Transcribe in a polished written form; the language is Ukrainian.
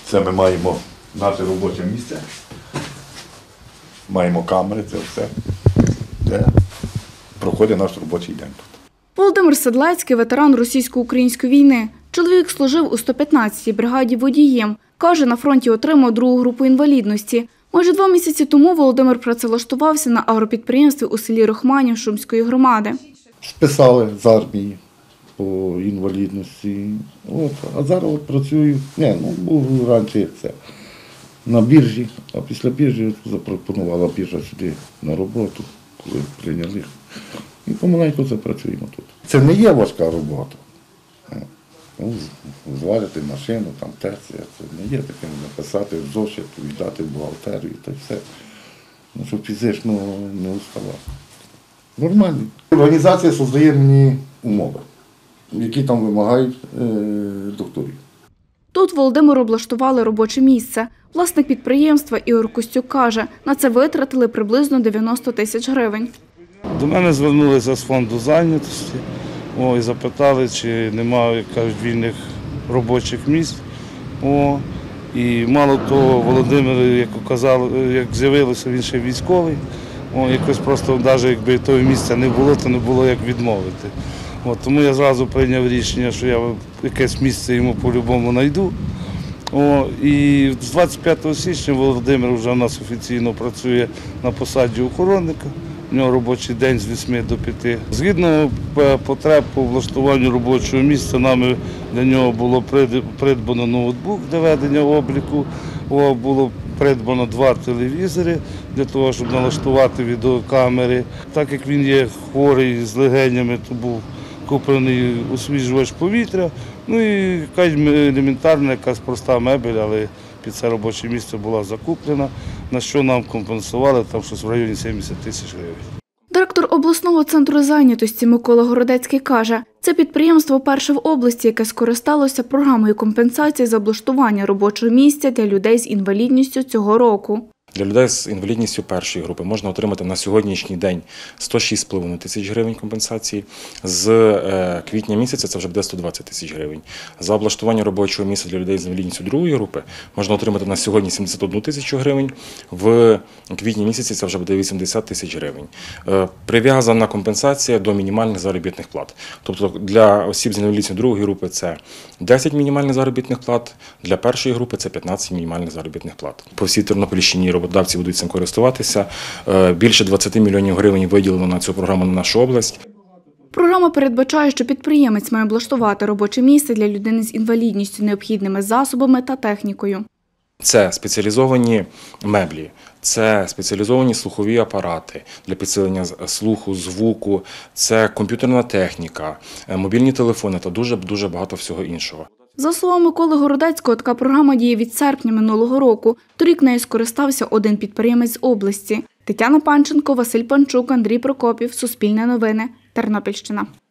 Це ми маємо наше робоче місце, маємо камери, це все, де проходить наш робочий день тут. Володимир Седлецький – ветеран російсько-української війни. Чоловік служив у 115-й бригаді водієм. Каже, на фронті отримав другу групу інвалідності. Майже 2 місяці тому Володимир працевлаштувався на агропідприємстві у селі Рохманів Шумської громади. Списали з армії по інвалідності, а зараз працюю, був раніше це, на біржі, а після біржі запропонувала біржа сюди на роботу, коли прийняли. І помаленьку запрацюємо тут. Це не є важка робота. Зварити машину, там терція, це не є таким написати в зошит, віддати в бухгалтерію та все. Щоб фізично не уставати. Нормально. Організація створює мені умови, які там вимагають докторів. Тут Володимиру облаштували робоче місце. Власник підприємства Ігор Костюк каже, на це витратили приблизно 90 тисяч гривень. До мене звернулися з фонду зайнятості і запитали, чи немає, як кажуть, вільних робочих місць. І мало того, Володимир, як з'явилося, він ще військовий. Якось просто, навіть якби того місця не було, то не було як відмовити. Тому я зразу прийняв рішення, що я якесь місце йому по-любому знайду. І з 25 січня Володимир вже у нас офіційно працює на посаді охоронника. У нього робочий день з 8 до 5. Згідно потреб по влаштуванню робочого місця, нами для нього було придбано ноутбук для ведення обліку, було придбано 2 телевізори для того, щоб налаштувати відеокамери. Так як він є хворий з легенями, то був куплений освіжувач повітря, і якась елементарна, якась проста мебель, але під це робоче місце була закуплена, на що нам компенсували там щось в районі 70 тисяч гривень. Директор обласного центру зайнятості Микола Городецький каже, це підприємство перше в області, яке скористалося програмою компенсації за облаштування робочого місця для людей з інвалідністю цього року. Для людей з інвалідністю першої групи можна отримати на сьогоднішній день 106,5 тисяч гривень компенсації. З квітня місяця це вже буде 120 тисяч гривень. За облаштування робочого місця для людей з інвалідністю другої групи можна отримати на сьогодні 71 тисячу гривень. В квітні місяці це вже буде 80 тисяч гривень. Прив'язана компенсація до мінімальних заробітних плат. Тобто для осіб з інвалідністю другої групи це 10 мінімальних заробітних плат, для першої групи це 15 мінімальних заробітних плат. По всій Тернопільщині роботодавці будуть цим користуватися. Більше 20 мільйонів гривень виділено на цю програму на нашу область. Програма передбачає, що підприємець має облаштувати робоче місце для людини з інвалідністю необхідними засобами та технікою. Це спеціалізовані меблі, це спеціалізовані слухові апарати для підсилення слуху, звуку, це комп'ютерна техніка, мобільні телефони та дуже багато всього іншого. За словами Миколи Городецького, така програма діє від серпня минулого року. Торік нею скористався один підприємець з області. Тетяна Панченко, Василь Панчук, Андрій Прокопів. Суспільне новини. Тернопільщина.